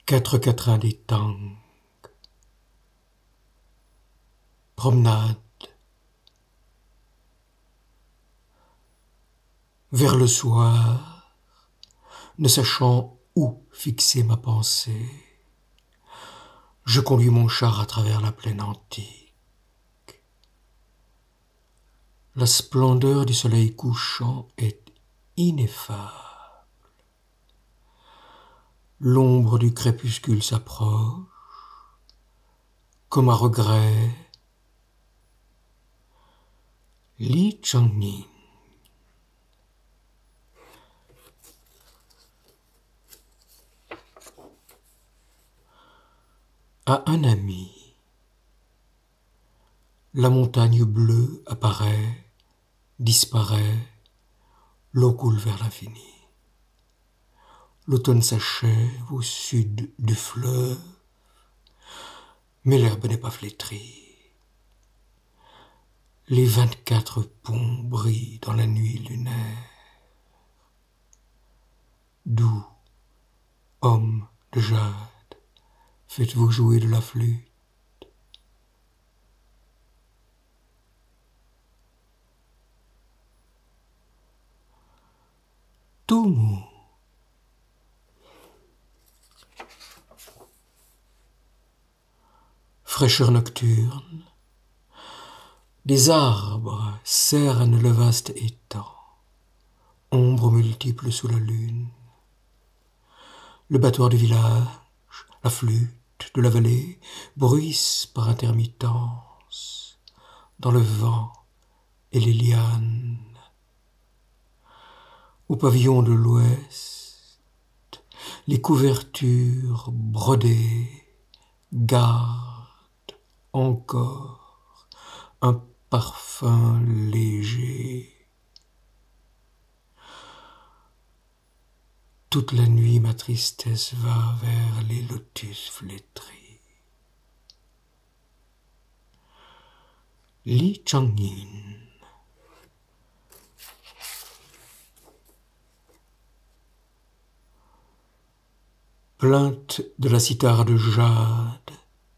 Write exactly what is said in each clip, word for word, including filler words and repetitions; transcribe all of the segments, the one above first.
Quatre quatrains des tangs. Promenade. Vers le soir, ne sachant où fixer ma pensée, je conduis mon char à travers la plaine antique. La splendeur du soleil couchant est ineffable. L'ombre du crépuscule s'approche, comme à regret. Li Changning. À un ami, la montagne bleue apparaît, disparaît, l'eau coule vers l'infini. L'automne s'achève au sud du fleuve, mais l'herbe n'est pas flétrie. Les vingt-quatre ponts brillent dans la nuit lunaire. Doux, homme de jade, faites-vous jouer de la flûte. Tout mou. Fraîcheur nocturne, des arbres cernent le vaste étang, ombres multiples sous la lune. Le battoir du village, la flûte de la vallée bruissent par intermittence dans le vent et les lianes. Au pavillon de l'ouest, les couvertures brodées gardent encore un parfum léger. Toute la nuit ma tristesse va vers les lotus flétris. Li Changning. Plainte de la cithare de jade.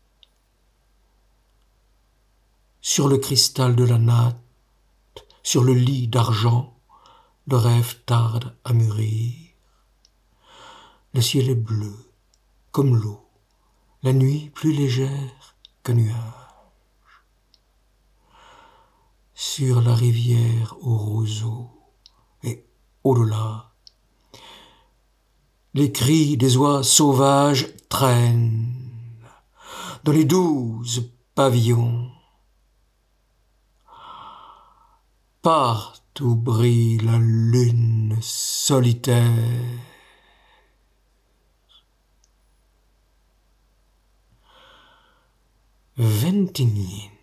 Sur le cristal de la natte, sur le lit d'argent, le rêve tarde à mûrir. Le ciel est bleu, comme l'eau, la nuit plus légère qu'un nuage. Sur la rivière aux roseaux, et au-delà, les cris des oies sauvages traînent dans les douze pavillons. Partout brille la lune solitaire. Ventigny.